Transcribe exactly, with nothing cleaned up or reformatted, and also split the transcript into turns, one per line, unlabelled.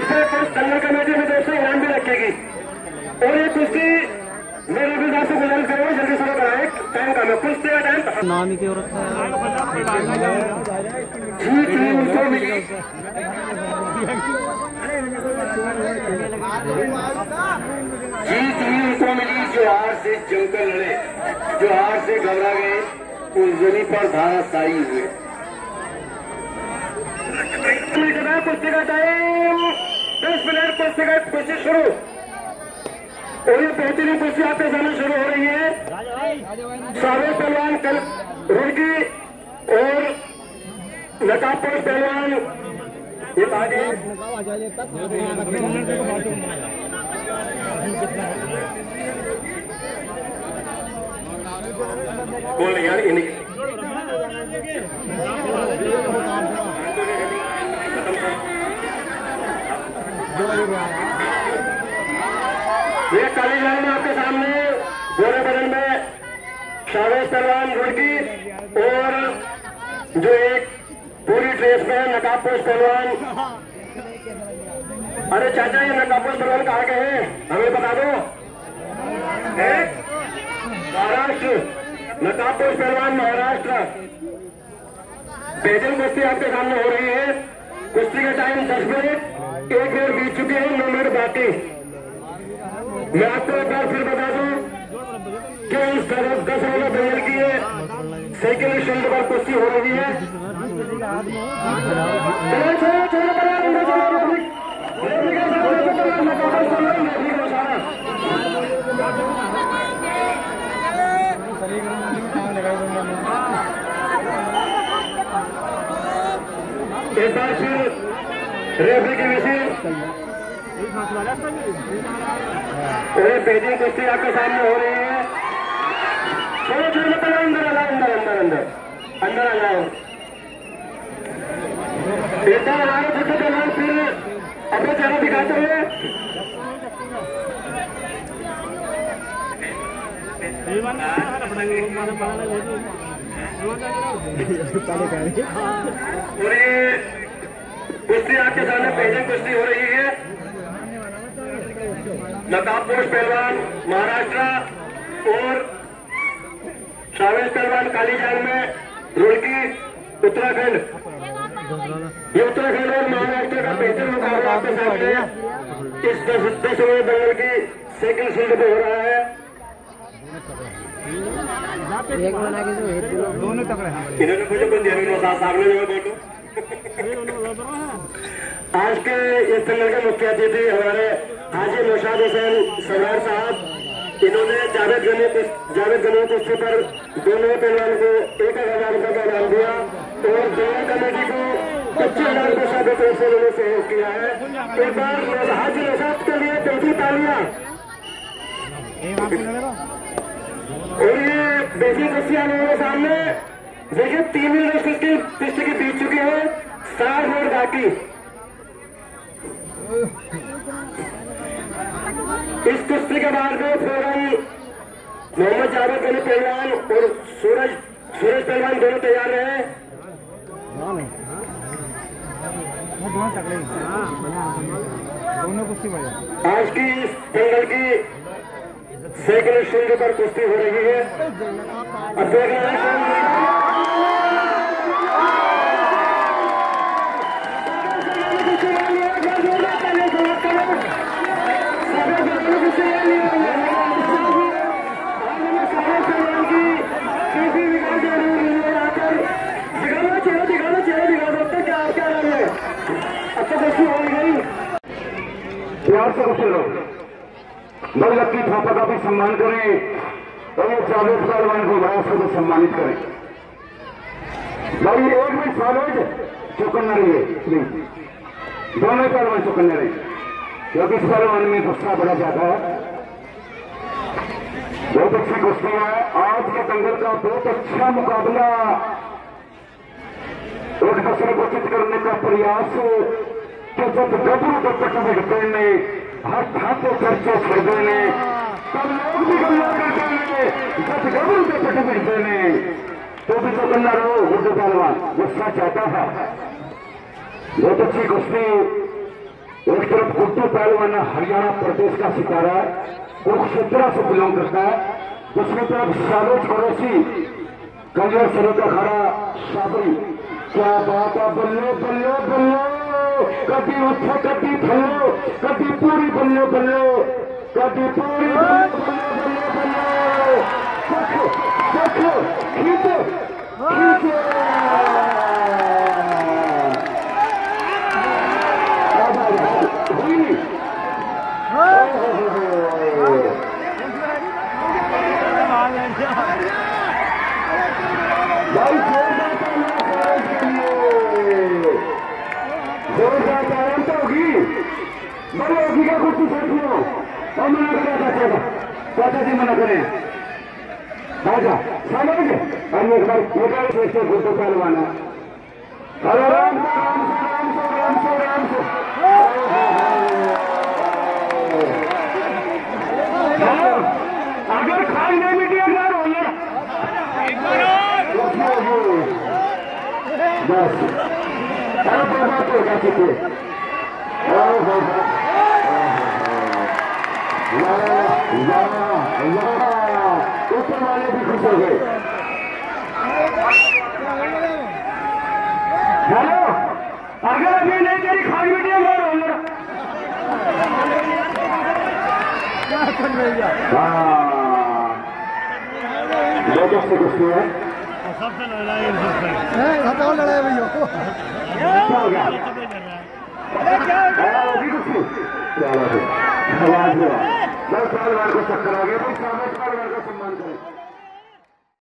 से कुछ दंगल कमेटी में दोस्तों इनाम भी रखेगी। और ये कुश्ती मेरे विधान से गुजारिश करेंगे जल्दी शुरू कराए, टाइम कम है, कुश्ती का टाइम
नाम ही क्यों रखा है?
जी जी उनको मिली जी जी उनको मिली जो हार से जमकर लड़े, जो हार से घबरा गए, उस जमी पर धाराशायी हुए। कुश्ती का टाइम दस मिनट, कुश्ती का कुश्ती शुरू। और ये बेहतरीन कुश्ती आपके सामने शुरू हो रही है। सारे पहलवान कल रुड़की और नकाबपोश पहलवान ये आगे बोल यार इन्हीं ये काली लाइन में आपके सामने गोरे बदन में शावेज पहलवान रुड़की और जो एक पूरी ड्रेस में नकाबपोश पहलवान। अरे चाचा ये नकाबपोश पहलवान कहाँ के हैं हमें बता दो। महाराष्ट्र नकाबपोश पहलवान महाराष्ट्र। बेजल कुश्ती आपके सामने हो रही है। कुश्ती का टाइम दस मिनट, एक मिनट बीत चुके हैं, नौ मिनट बाकी। मैं आपको एक बार फिर बता दूं कि इस तरफ दस वाला दंगल की है साइकिल शील्ड पर कुश्ती हो रही है। एक बार फिर रेफरी की विशेष बेजिंग कुश्ती आपके सामने हो रही है। थोड़ा छोड़ पड़ा अंदर आ जाओ, अंदर अंदर अंदर अंदर आ जाओ। एक बार हमारे छोटे पहलवान फिर अपने चेहरा दिखाते हुए पूरी कुश्ती आपके सामने बेजिंग कुश्ती हो रही है। नकाबपोश पहलवान महाराष्ट्र और शावेज पहलवान कालीजान में रुड़की उत्तराखंड। ये उत्तराखंड और महाराष्ट्र का बेहतर मुकाबला आपके सामने इस दस दस ओवर दंगल की साइकिल शील्ड पे हो रहा है।
दोनों तकड़े
इन्होंने मुझे कुछ दिया सामने जो बैठो। आज के इस दंगल के मुख्य अतिथि हमारे हाजी नौशाद हुसैन सरदार साहब। इन्होंने जावेद गनी जावेद गनी कुश्ती पर दोनों पहलवान को एक हजार रुपये का इनाम दिया और दोनों कमेटी को पच्चीस हजार रुपये सात तरफ से उन्होंने सहयोग किया है। एक बार हाजी नौशाद के लिए पैंतीस तालियां। और ये बेटी कुश्तियां लोगों के सामने देखिए तीन मिनट कुश्ती कुश्ती की बीत चुकी है, साठ मिनट बाकी। इस कुश्ती के बाद में फौरन मोहम्मद जावेद गनी पहलवान और सूरज सूरज पहलवान दोनों तैयार रहे। आज की इस दंगल की साइकिल शील्ड पर कुश्ती हो रही है। अब देखना है कौन प्यार से कुछ लोग नौ लक्की थापा का भी सम्मान करें और ये जावेद पहलवान को बड़ा से भी सम्मानित करें। भाई एक मिनट फॉलोज चौकन्ना रहिए प्लीज, दोनों पहलवान चौकन्ने रहे क्योंकि इस पहलवान में गुस्सा बड़ा ज्यादा है। बहुत अच्छी कुश्ती है। आज के दंगल का बहुत अच्छा मुकाबला, एक दूसरे को चित करने का प्रयास कि जब गबरू के पट बिगते ने हर ठाते चर्चे छेदे ने तब लोग भी गल्ला करते हैं। जब गबरू के पट बिगते ने तो भी तो गल्ला रहो गुड्डू पहलवान गुस्सा चाहता है। बहुत अच्छी कुश्ती। एक तरफ पहलवान हरियाणा प्रदेश का सितारा है, कुरुक्षेत्र से बिलोंग करता है। दूसरी तरफ सालोज पड़ोसी कंजर सरों का खड़ा साबरी, क्या बात है, बल्लो बल्लो बल्लो, कभी उठो कभी थलो, कभी पूरी बल्लो बल्लो, कभी पूरी बल्लो बल्लो बल्लो, देखो देखो खींचो खींचो, भाई जोरदार तारीफ तो होगी, बड़ी होगी क्या कुछ साथियों, और मना करें चाचा का, चाचा जी मना करें राजा समझ और एक बार ये बार से गुड्डू पहलवान है। हेलो राम से राम से राम से राम से राम से अगर खाई नहीं मिट्टी यार हो गया बस चलो बात हो जाती थी। ऊपर वाले भी खुश हो गए। हेलो अगर अभी नहीं तेरी खाई मिट्टी हो गया लोगों से कुछ है
सबसे लड़ाई सबसे
लड़ाई भैया
क्या हो गया अभी कुछ नहीं आवाज हुआ दस साल वार को चक्कर आ गया, तो साल वार का सम्मान करें।